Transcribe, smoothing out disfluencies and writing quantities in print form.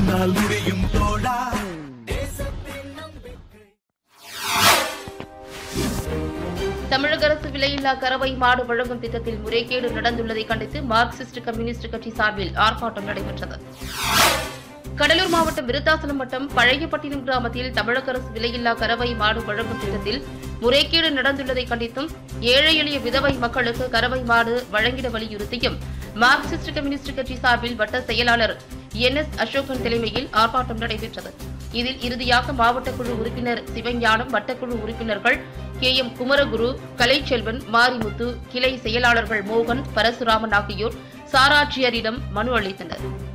உன்னால் முடியும் தோழா. தமிழக அரசு விலையில்லா கறவை மாடு வழங்கும் திட்டத்தில் முறைகேடு நடந்துள்ளதை கண்டித்து மார்க்சிஸ்ட் கம்யூனிஸ்ட் கட்சி சார்பில் ஆர்ப்பாட்டம் நடைபெற்றது. கடலூர் மாவட்டம் விருத்தாசலம் வட்டம் பழையப்பட்டினம் கிராமத்தில் தமிழக அரசு விலையில்லா கறவை மாடு வழங்கும் திட்டத்தில் முறைகேடு நடந்துள்ளதை கண்டித்தும் ஏழை எளிய விதவை மக்களுக்கு கறவை மாடு வழங்கிட வலியுறுத்தியும் மார்க்சிஸ்ட் கம்யூனிஸ்ட் கட்சி சார்பில் வட்ட செயலாளர் NS அசோகன் தலைமையில் ஆர்ப்பாட்டம் நடைபெற்றது. இதில் இறுதியாக மாவட்ட குழு உறுப்பினர் சிவஞானம், வட்டக்குழு உறுப்பினர்கள் KM குமரகுரு, கலைச்செல்வன், மாரிமுத்து, கிளை செயலாளர்கள் மோகன், பரசுராமன் ஆகியோர் சாராட்சியரிடம் மனு அளித்தனர்.